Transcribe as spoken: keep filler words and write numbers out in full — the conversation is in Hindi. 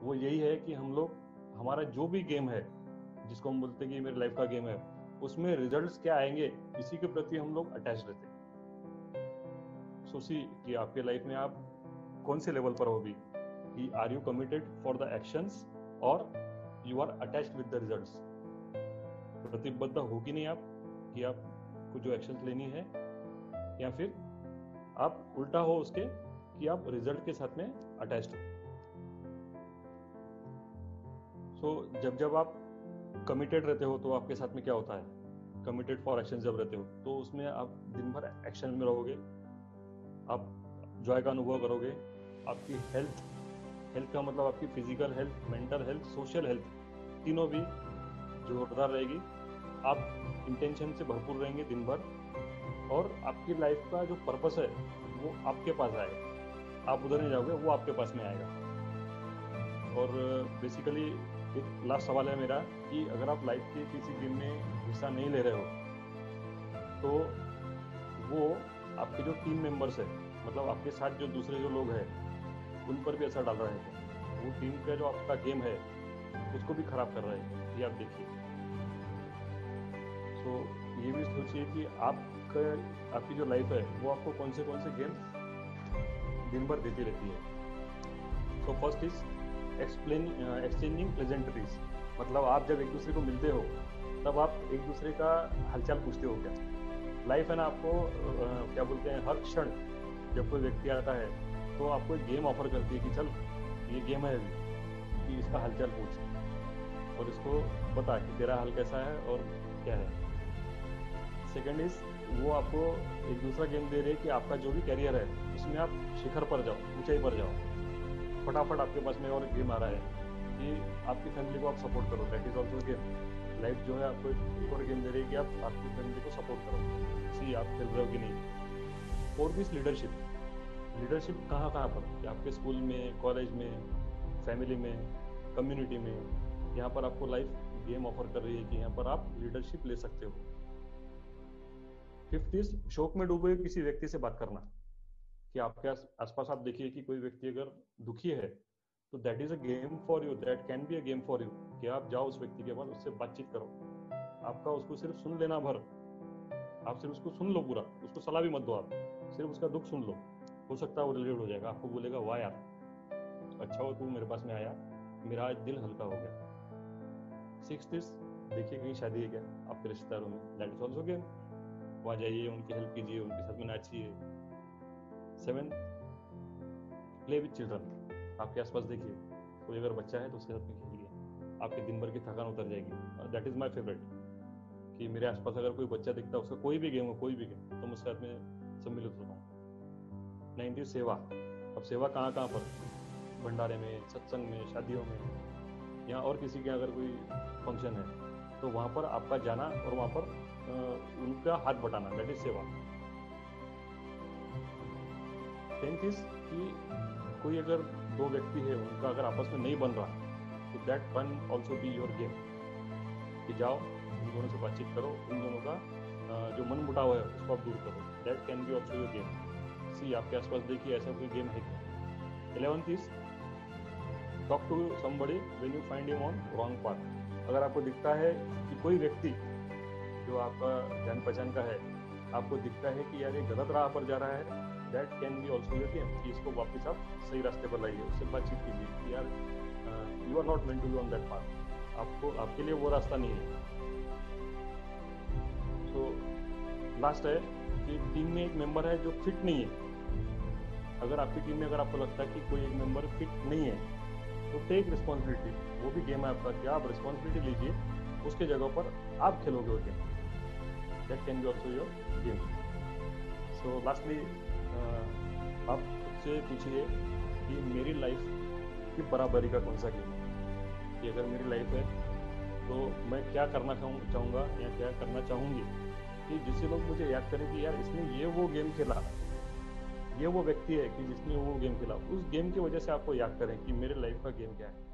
वो यही है कि हम लोग हमारा जो भी गेम है जिसको हम बोलते हैं कि मेरी लाइफ का गेम है, उसमें रिजल्ट्स क्या आएंगे इसी के प्रति हम लोग अटैच रहते हैं। सोचिए कि आपके लाइफ में आप कौन से लेवल पर हो भी, कि are you committed for the actions और you are attached with the results. प्रतिबद्ध हो कि नहीं आप कि आपको जो एक्शंस लेनी है, या फिर आप उल्टा हो उसके कि आप रिजल्ट के साथ में अटैच्ड हो। सो so, जब जब आप कमिटेड रहते हो तो आपके साथ में क्या होता है, कमिटेड फॉर एक्शन जब रहते हो तो उसमें आप दिन भर एक्शन में रहोगे, आप जॉय का अनुभव करोगे, आपकी हेल्थ हेल्थ का मतलब आपकी physical health, mental health, social health, तीनों भी जोरदार रहेगी। आप इंटेंशन से भरपूर रहेंगे दिन भर, और आपकी लाइफ का जो पर्पस है वो आपके पास आएगा, आप उधर नहीं जाओगे, वो आपके पास में आएगा। और बेसिकली एक लास्ट सवाल है मेरा कि अगर आप लाइफ के किसी गेम में हिस्सा नहीं ले रहे हो तो वो आपके जो टीम मेंबर्स है, मतलब आपके साथ जो दूसरे जो लोग हैं उन पर भी असर डाल रहा है। वो टीम का जो आपका गेम है उसको भी खराब कर रहा है, ये आप देखिए। सो ये भी सोचिए कि आपका आपकी जो लाइफ है वो आपको कौन से कौन से गेम्स दिन भर देती रहती है। So first is explain exchanging pleasantries, मतलब आप जब एक दूसरे को मिलते हो तब आप एक दूसरे का हालचाल पूछते हो क्या। लाइफ है ना, आपको uh, क्या बोलते हैं, हर क्षण जब कोई व्यक्ति आता है तो आपको एक गेम ऑफर करती है कि चल ये गेम है अभी, कि इसका हालचाल पूछ और इसको बता कि तेरा हाल कैसा है और क्या है। सेकंड इज वो आपको एक दूसरा गेम दे रहे हैं कि आपका जो भी कैरियर है उसमें आप शिखर पर जाओ, ऊंचाई पर जाओ, फटाफट आपके पास में और गेम आ रहा है कि आपकी फैमिली को आप सपोर्ट करो, that is also game. Life जो है आपको एक और गेम दे रही है कि आप आपकी फैमिली को सपोर्ट करो, सी आप खेल रहे हो कि नहीं। Fourth is leadership. लीडरशिप कहाँ कहाँ पर, कि आपके स्कूल में, कॉलेज में, फैमिली में, कम्युनिटी में, यहाँ पर आपको लाइफ गेम ऑफर कर रही है कि यहाँ पर आप लीडरशिप ले सकते हो। फिफ्थ इज शोक में डूबे किसी व्यक्ति से बात करना, कि आपके आसपास आप देखिए कि कोई व्यक्ति अगर दुखी है तो that is a game for you, that can be a game for you, कि आप जाओ उस व्यक्ति के पास, उससे बातचीत करो। आपका उसको सिर्फ सुन लेना भर, आप सिर्फ उसको सुन लो पूरा, उसको सलाह भी मत दो, आप सिर्फ उसका दुख सुन लो, हो सकता है वो रिलीव हो जाएगा, आपको बोलेगा वाह यार अच्छा हो तू मेरे पास में आया, मेरा आज दिल हल्का हो गया। सिक्स्थ इज देखिए कहीं शादी है क्या आपके रिश्तेदारों में, दैट इज ऑल्सो गेम, वहाँ जाइए, उनकी हेल्प कीजिए, उनके साथ में नाचिए। Seven, play with children. आपके आसपास देखिए कोई अगर बच्चा है तो उसके साथ में खेलिए, आपके दिन भर की थकान उतर जाएगी। दैट इज माय फेवरेट, कि मेरे आसपास अगर कोई बच्चा दिखता है, उसका कोई भी गेम हो, कोई भी गेम, तो मैं उसके साथ में सम्मिलित होता हूँ। नाइन्थ सेवा। अब सेवा कहाँ कहाँ पर, भंडारे में, सत्संग में, शादियों में, या और किसी के अगर कोई फंक्शन है तो वहाँ पर आपका जाना और वहाँ पर आ, उनका हाथ बटाना, दैट इज सेवा। टेंथ इज कि कोई अगर दो व्यक्ति है उनका अगर आपस में नहीं बन रहा तो that can also be your game, कि जाओ उन दोनों से बातचीत करो, उन दोनों का जो मन मुटाव है उसको आप दूर करो, that can be also your game. See आपके आसपास देखिए ऐसा कोई गेम है क्या। Eleventh is talk to somebody when you find him on wrong path. अगर आपको दिखता है कि कोई व्यक्ति जो आपका जान पहचान का है, आपको दिखता है कि यार ये गलत राह पर जा रहा है, that can be also your game, कि इसको वापस आप सही रास्ते पर लाइए, उससे बातचीत कीजिए कि यार you are not meant to be on that path, आपको आपके लिए वो रास्ता नहीं है। तो लास्ट है कि टीम में एक मेंबर है जो फिट नहीं है। अगर आपकी टीम में अगर आपको लगता है कि कोई एक मेंबर फिट नहीं है तो टेक रिस्पॉन्सिबिलिटी, वो भी गेम है आपका, कि आप रिस्पॉन्सिबिलिटी लीजिए, उसके जगह पर आप खेलोगे वो game, that can be also your game. So lastly आप खुद से पूछिए कि मेरी लाइफ की बराबरी का कौन सा गेम है, कि अगर मेरी लाइफ है तो मैं क्या करना चाहूँगा या क्या करना चाहूँगी कि जिससे लोग मुझे याद करें कि यार इसने ये वो गेम खेला, ये वो व्यक्ति है कि जिसने वो गेम खेला, उस गेम की वजह से आपको याद करें कि मेरे लाइफ का गेम क्या है।